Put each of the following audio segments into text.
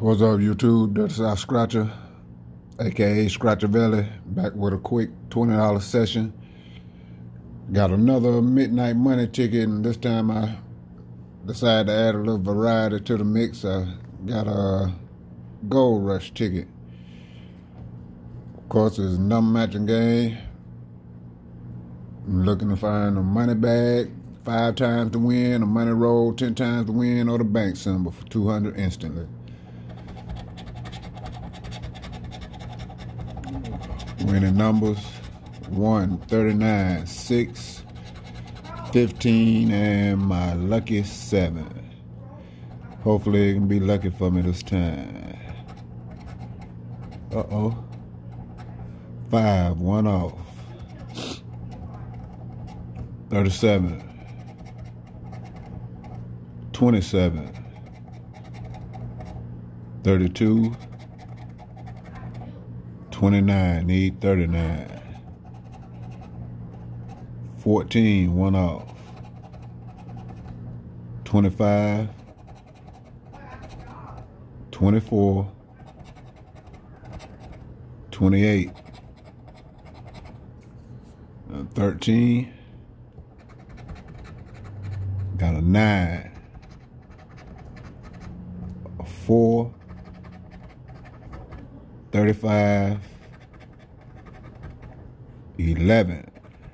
What's up, YouTube? Dirty South Scratcher, aka Scratchavelli, back with a quick $20 session. Got another midnight money ticket, and this time I decided to add a little variety to the mix. I got a Gold Rush ticket. Of course, it's a number matching game. I'm looking to find a money bag, 5 times to win, a money roll, 10 times to win, or the bank symbol for 200 instantly. Winning numbers 1, 39, 6, 15, and my lucky 7. Hopefully it can be lucky for me this time. Uh-oh. 5, 1 off. 37. 27. 32. 29, need 39. 14, 1 off. 25. 24. 28. 13. Got a 9. A 4. 35. 11.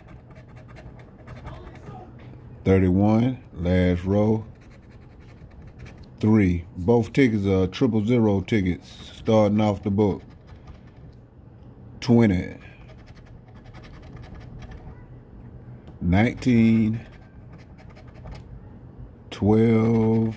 31. Last row. 3. Both tickets are 000 tickets starting off the book. 20. 19. 12.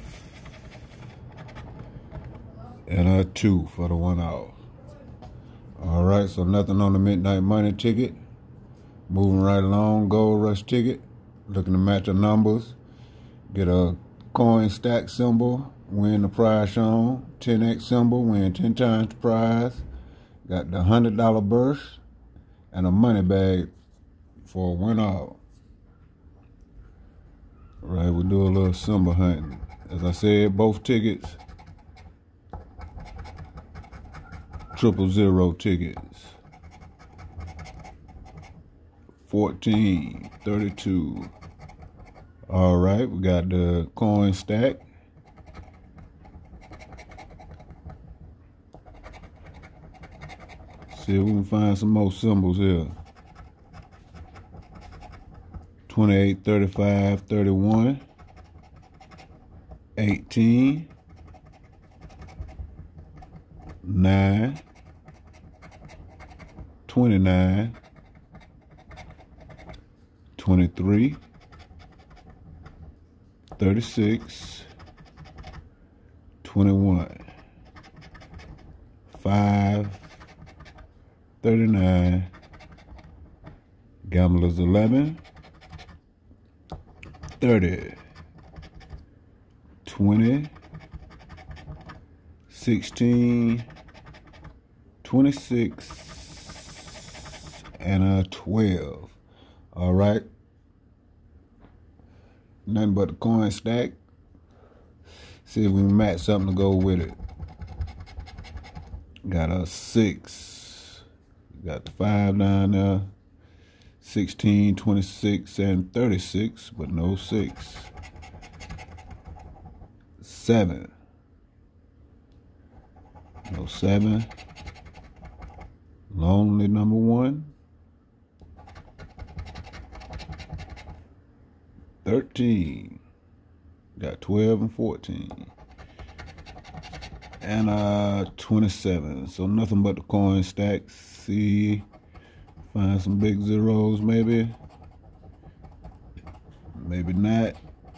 And a 2 for the 1 off. Alright, so nothing on the midnight money ticket. Moving right along, Gold Rush ticket. Looking to match the numbers. Get a coin stack symbol, win the prize shown. 10x symbol, win 10 times the prize. Got the $100 burst and a money bag for 1 off. Alright, we'll do a little symbol hunting. As I said, both tickets 000 tickets. 14, 32. All right, we got the coin stack. See if we can find some more symbols here. 28, 35, 31. 18. 9. 29. 23, 36, 21, 5, 39, Gamblers 11, 30, 20, 16, 26, and a 12. All right. Nothing but the coin stack. See if we can match something to go with it. Got a 6. Got the 5 down there. 16, 26, and 36, but no 6. 7. No 7. Lonely number 1. 13. Got 12 and 14. And 27. So nothing but the coin stacks. See, find some big zeros maybe. Maybe not.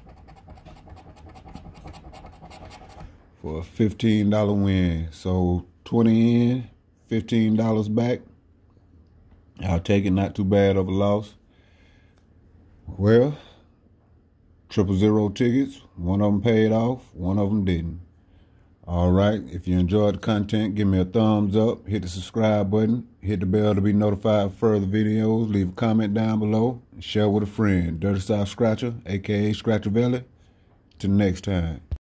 For a $15 win. So 20 in, $15 back. I'll take it, not too bad of a loss. Well, 000 tickets, 1 of them paid off, 1 of them didn't. All right, if you enjoyed the content, give me a thumbs up, hit the subscribe button, hit the bell to be notified of further videos, leave a comment down below, and share with a friend. Dirty South Scratcher, aka Scratchavelli. Till next time.